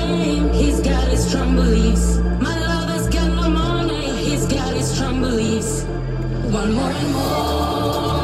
name, he's got his strong beliefs. My lover's got no money, he's got his strong beliefs. One more and more.